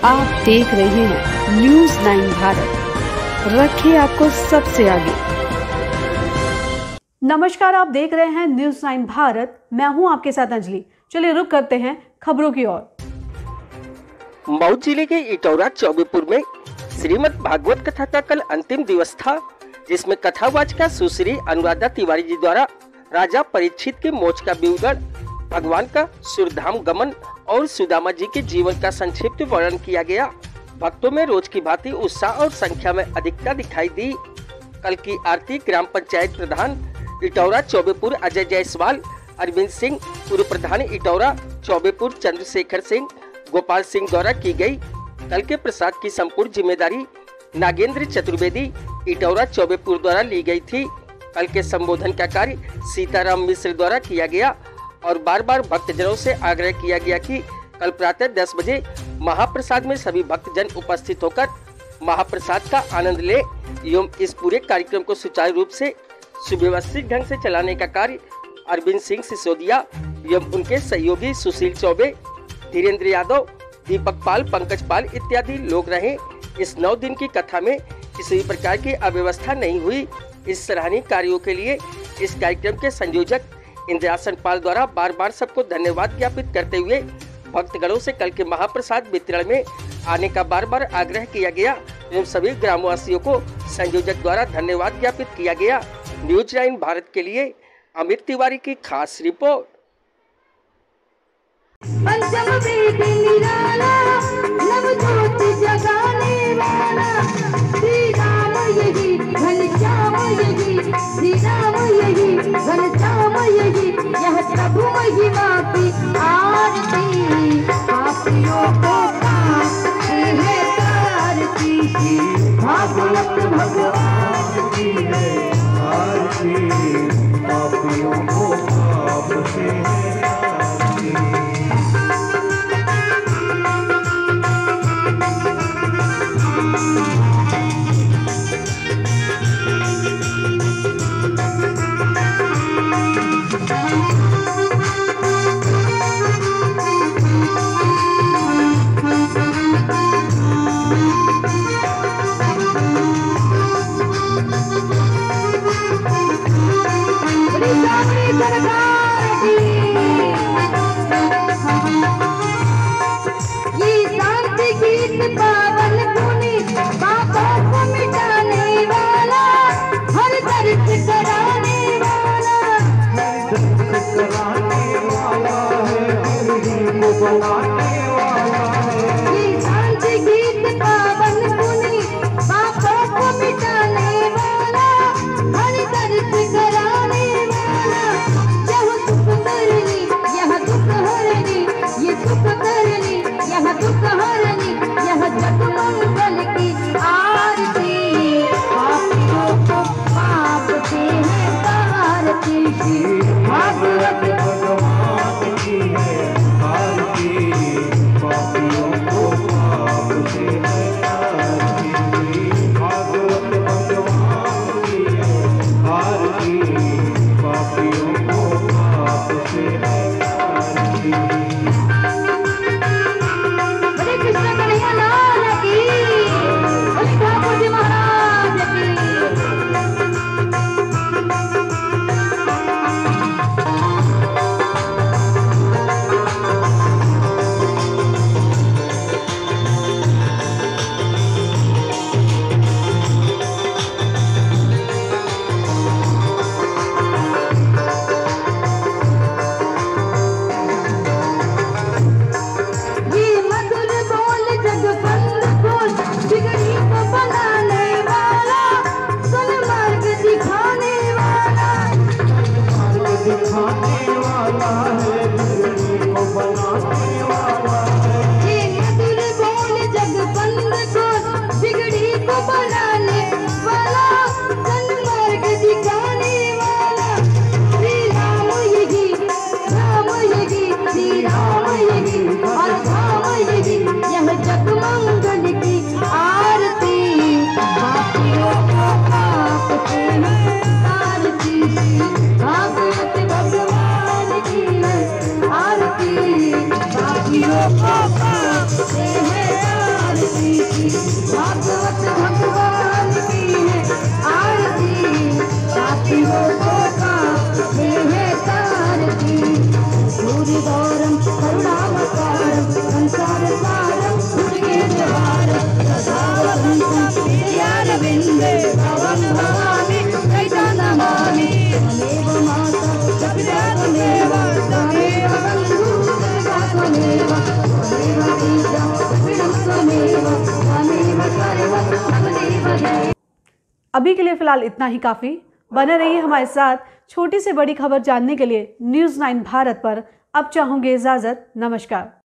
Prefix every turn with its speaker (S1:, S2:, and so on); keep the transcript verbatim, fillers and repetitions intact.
S1: आप देख रहे हैं न्यूज नाइन भारत, रखिए आपको सबसे आगे।
S2: नमस्कार, आप देख रहे हैं न्यूज नाइन भारत। मैं हूं आपके साथ अंजलि। चलिए रुक करते हैं खबरों की ओर।
S3: मऊ जिले के इटौरा चौबेपुर में श्रीमद् भागवत कथा का कल अंतिम दिवस था, जिसमें कथावाचिका सुश्री अनुराधा तिवारी जी द्वारा राजा परीक्षित के मोक्ष का विवरण, भगवान का सुरधाम गमन और सुदामा जी के जीवन का संक्षिप्त वर्णन किया गया। भक्तों में रोज की भांति उत्साह और संख्या में अधिकता दिखाई दी। कल की आरती ग्राम पंचायत प्रधान इटौरा चौबेपुर अजय जायसवाल, अरविंद सिंह, पूर्व प्रधान इटौरा चौबेपुर चंद्रशेखर सिंह, गोपाल सिंह द्वारा की गई। कल के प्रसाद की संपूर्ण जिम्मेदारी नागेंद्र चतुर्वेदी इटौरा चौबेपुर द्वारा ली गई थी। कल के संबोधन का कार्य सीताराम मिश्र द्वारा किया गया और बार बार भक्तजनों से आग्रह किया गया कि कल प्रातः दस बजे महाप्रसाद में सभी भक्तजन उपस्थित होकर महाप्रसाद का आनंद ले एवं इस पूरे कार्यक्रम को सुचारू रूप से सुव्यवस्थित ढंग से चलाने का कार्य अरविंद सिंह सिसोदिया एवं उनके सहयोगी सुशील चौबे, धीरेन्द्र यादव, दीपक पाल, पंकज पाल इत्यादि लोग रहे। इस नौ दिन की कथा में किसी प्रकार की अव्यवस्था नहीं हुई। इस सराहनीय कार्यों के लिए इस कार्यक्रम के संयोजक इंद्रासन पाल द्वारा बार बार सबको धन्यवाद ज्ञापित करते हुए भक्तगणों से कल के महाप्रसाद वितरण में आने का बार बार आग्रह किया गया एवं सभी ग्रामवासियों को संयोजक द्वारा धन्यवाद ज्ञापित किया गया। न्यूज नाइन भारत के लिए अमित तिवारी की खास रिपोर्ट।
S4: पंचम वेद निराला, नवजोत जगाने वाला, श्री राम यही घनश्याम यही, श्री राम यही घनश्याम यही, यह प्रभु महिमा की आरती, पापियों को पापी है आरती, भागवत भगवान की है आरती, पापियों को पाप है आरती। यह दुख हरनी, यह दुख हरनी, यह भागवत भगवान की है आरती, पापियों को काहे है तारती। सूर्य गौरम करुणावतारम संसार सारम भुजगे द्वारम सदा वसंतम विद्यारविंदे भवं भवानी कैसा नमामि। त्वमेव माता च पिता त्वमेव त्वमेव बन्धुः सखा त्वमेव त्वमेव ईशा पितरं त्वमेव त्वमेव सर्वं त्वमेव जय।
S2: अभी के लिए फिलहाल इतना ही काफ़ी। बने रहिए हमारे साथ। छोटी से बड़ी खबर जानने के लिए न्यूज़ नाइन भारत पर अब चाहूँगी इजाज़त। नमस्कार।